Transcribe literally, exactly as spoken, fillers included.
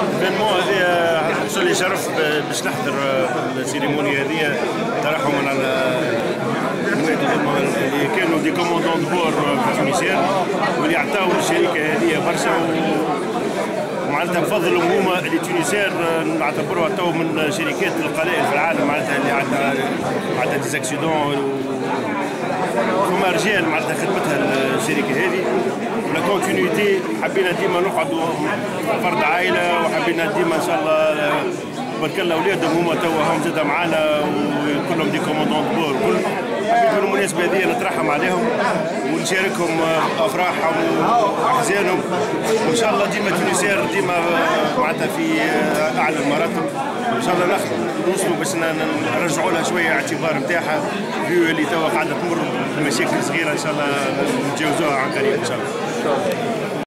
فيلمون هذه حصل لي شرف باش نحضر السيريموني هذه ترحما على اللي كانوا دي كوموندون دبور في تونسيان واللي عطاو الشركه هذه برشا معناتها بفضلهم هما اللي تونسيان نعتبروها تو من شركات القلائل في العالم معناتها اللي عندها معناتها ديزاكسيدون فما رجال معناتها خدمتها الشركه هذه ولا كونتينيتي حبينا ديما نقعدوا فرد عائله وحبينا ديما ان شاء الله برك الله اولادهم هما توا هم زاد معانا وكلهم دي كوموندون دبور كل حبيت بالمناسبه هذه نترحم عليهم ونشاركهم افراحهم واحزانهم وان شاء الله ديما تونسير ديما معناتها في اعلى المراتب ان شاء الله نخدموا نوصلوا باش نرجعوا لها شويه اعتبار نتاعها فيو اللي توا قاعده تمر بمشاكل صغيره ان شاء الله نتجاوزوها عن قريب ان شاء الله.